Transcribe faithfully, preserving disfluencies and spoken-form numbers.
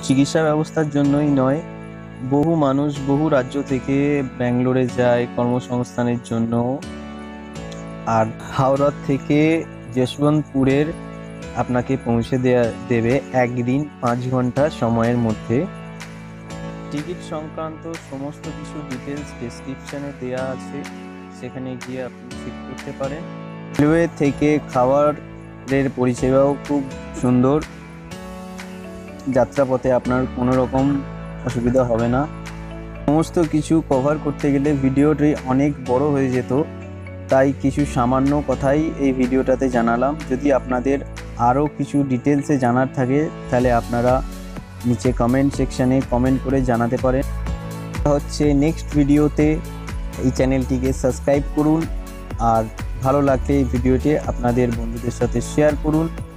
চিকিৎসা ব্যবস্থার জন্যই নয়, বহু মানুষ বহু রাজ্য থেকে ব্যাঙ্গালোরে যায় কর্মসংস্থানের জন্য। আর হাওড়া থেকে যশবন্তপুরের আপনাকে পৌঁছে দেয়া দেবে একদিন পাঁচ ঘন্টা সময়ের মধ্যে। টিকিট সংক্রান্ত সমস্ত কিছু ডিটেলস ডেসক্রিপশনে দেওয়া আছে, সেখানে গিয়ে আপনি চেক করতে পারেন। রেলওয়ে থেকে খাবারের পরিষেবাও খুব সুন্দর, যাত্রাপথে আপনার কোনো রকম অসুবিধা হবে না। সমস্ত কিছু কভার করতে গেলে ভিডিওটি অনেক বড় হয়ে যেত, তাই কিছু সামান্য কথাই এই ভিডিওটাতে জানালাম। যদি আপনাদের আরও কিছু ডিটেলসে জানার থাকে তাহলে আপনারা নিচে কমেন্ট সেকশানে কমেন্ট করে জানাতে পারেন। হচ্ছে নেক্সট ভিডিওতে। এই চ্যানেলটিকে সাবস্ক্রাইব করুন আর ভালো লাগলে এই ভিডিওটি আপনাদের বন্ধুদের সাথে শেয়ার করুন।